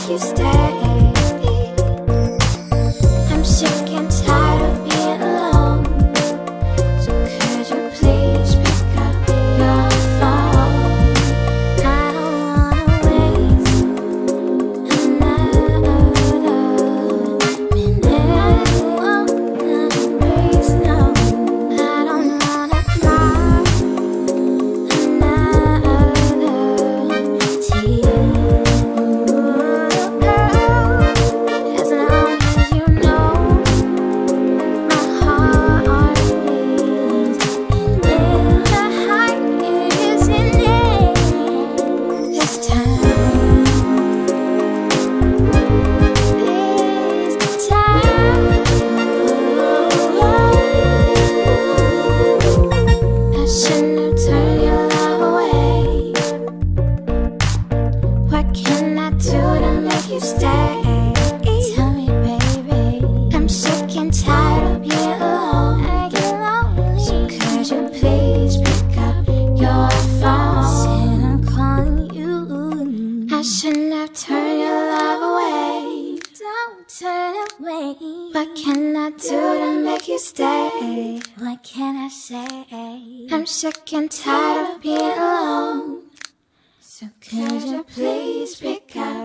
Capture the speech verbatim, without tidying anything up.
make you stay. I'm sick and tired of being alone, so could you please pick up your phone? I don't wanna waste another minute. Won't embrace, no. I don't wanna cry another tear. As long as you know my heart is in the heart is in it this time. This time I shouldn't have turned your love away. What can I do to make you stay? Tell me, baby. I'm sick and tired of being alone. I get lonely. So could you please pick up your phone? Said I'm calling you. I shouldn't have turned your love away. Don't turn away. What can I do to make you stay? What can I say? I'm sick and tired of being alone. So could you please pick up